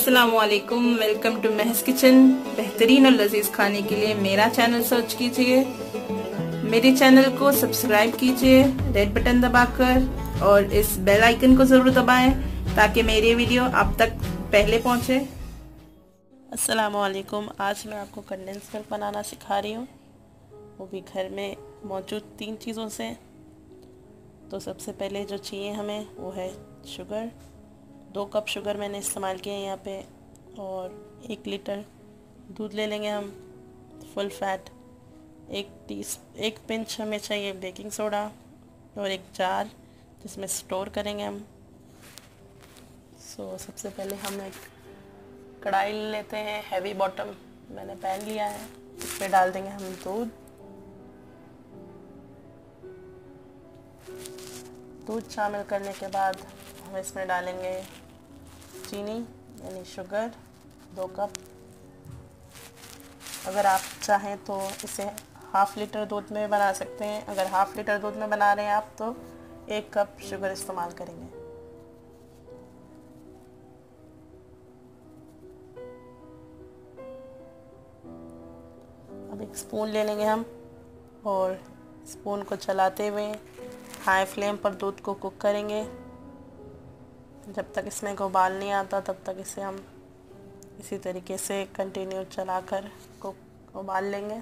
अस्सलामुअलैकुम, welcome to Mahas kitchen. बेहतरीन और लजीज खाने के लिए मेरा चैनल सर्च कीजिए, मेरे चैनल को सब्सक्राइब कीजिए रेड बटन दबाकर, और इस बेल आइकन को जरूर दबाएं ताकि मेरी वीडियो आप तक पहले पहुंचे। अस्सलामुअलैकुम, आज मैं आपको कंडेंस मिल्क बनाना सिखा रही हूँ, वो भी घर में मौजूद 3 चीज़ों से। तो सबसे पहले जो चाहिए हमें वो है शुगर। 2 कप शुगर मैंने इस्तेमाल किया है यहाँ पे, और 1 लीटर दूध ले लेंगे हम फुल फैट। 1 पिंच हमें चाहिए बेकिंग सोडा, और 1 जार जिसमें स्टोर करेंगे हम। सबसे पहले हम एक कढ़ाई लेते हैं, हैवी बॉटम मैंने पैन लिया है, इसमें डाल देंगे हम दूध शामिल करने के बाद हम इसमें डालेंगे चीनी यानी शुगर 2 कप। अगर आप चाहें तो इसे हाफ लीटर दूध में बना सकते हैं। अगर हाफ लीटर दूध में बना रहे हैं आप तो 1 कप शुगर इस्तेमाल करेंगे। अब 1 स्पून ले लेंगे हम, और स्पून को चलाते हुए हाई फ्लेम पर दूध को कुक करेंगे। जब तक इसमें उबाल नहीं आता तब तक इसे हम इसी तरीके से कंटिन्यू चलाकर कुक उबाल लेंगे।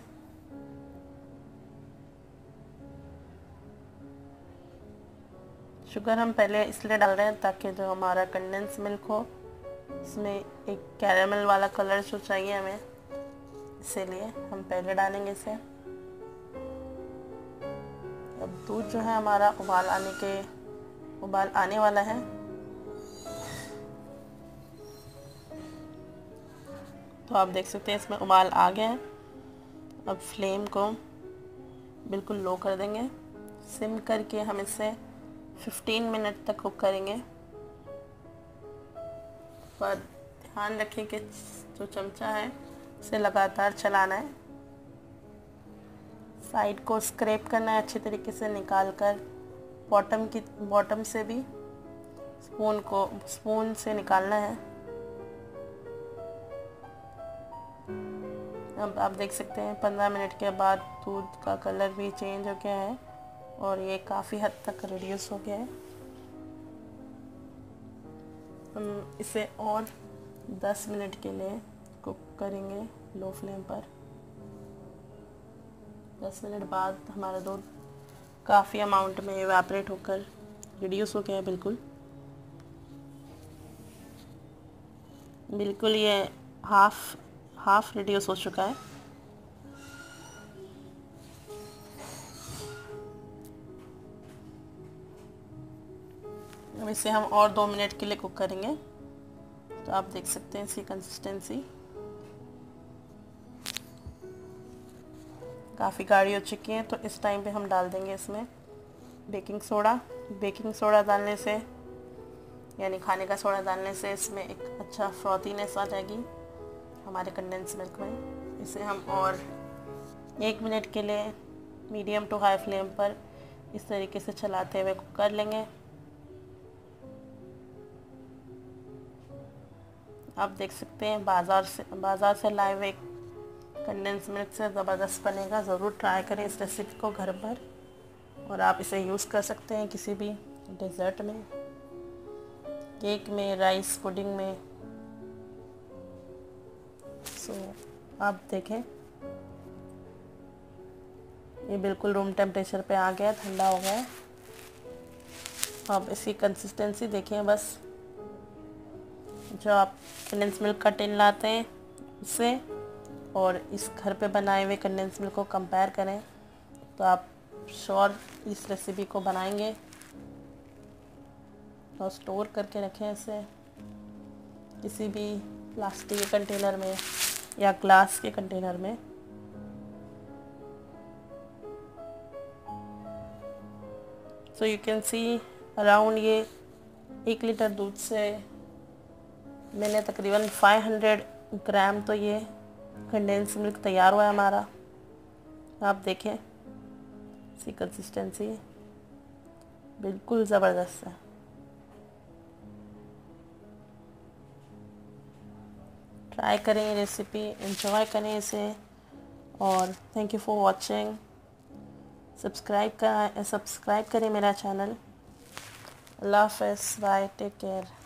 शुगर हम पहले इसलिए डाल रहे हैं ताकि जो हमारा कंडेंस मिल्क हो इसमें एक कैरेमल वाला कलर जो चाहिए हमें, इसीलिए हम पहले डालेंगे इसे। अब दूध जो है हमारा उबाल आने वाला है। तो आप देख सकते हैं इसमें उबाल आ गया है। अब फ्लेम को बिल्कुल लो कर देंगे, सिम करके हम इसे 15 मिनट तक कुक करेंगे। पर ध्यान रखें कि जो चमचा है उसे लगातार चलाना है, साइड को स्क्रैप करना है अच्छी तरीके से निकाल कर। बॉटम से भी स्पून से निकालना है। अब आप देख सकते हैं 15 मिनट के बाद दूध का कलर भी चेंज हो गया है, और ये काफ़ी हद तक रिड्यूस हो गया है। हम इसे और 10 मिनट के लिए कुक करेंगे लो फ्लेम पर। 10 मिनट बाद हमारा दूध काफ़ी अमाउंट में इवेपोरेट होकर रिड्यूस हो गया है। बिल्कुल ये हाफ रिड्यूस हो चुका है। अब इसे हम और 2 मिनट के लिए कुक करेंगे। तो आप देख सकते हैं इसकी कंसिस्टेंसी काफ़ी गाढ़ी हो चुकी है। तो इस टाइम पे हम डाल देंगे इसमें बेकिंग सोडा डालने से यानी खाने का सोडा डालने से इसमें एक अच्छा फ्रॉथीनेस आ जाएगी हमारे कंडेंस मिल्क में। इसे हम और 1 मिनट के लिए मीडियम टू हाई फ्लेम पर इस तरीके से चलाते हुए कुक कर लेंगे। आप देख सकते हैं बाज़ार से लाए हुए कंडेंस मिल्क से ज़बरदस्त बनेगा। ज़रूर ट्राई करें इस रेसिपी को घर पर, और आप इसे यूज़ कर सकते हैं किसी भी डेज़र्ट में, केक में, राइस पुडिंग में। आप देखें ये बिल्कुल रूम टेम्परेचर पे आ गया, ठंडा हो गया है। अब इसकी कंसिस्टेंसी देखें, बस जो आप कंडेंस मिल्क का टिन लाते हैं उससे और इस घर पे बनाए हुए कंडेंस मिल्क को कंपेयर करें तो आप श्योर इस रेसिपी को बनाएंगे। और स्टोर करके रखें इसे किसी भी प्लास्टिक के कंटेनर में या ग्लास के कंटेनर में। So you can see around ये 1 लीटर दूध से मैंने तकरीबन 500 ग्राम तो ये कंडेंस मिल्क तैयार हुआ है हमारा। आप देखें इसकी कंसिस्टेंसी बिल्कुल ज़बरदस्त है। ट्राई करें ये रेसिपी, एंजॉय करें इसे। और thank you for watching. Subscribe करें मेरा चैनल। अल्लाह हाफ़िज़, बाय, टेक केयर।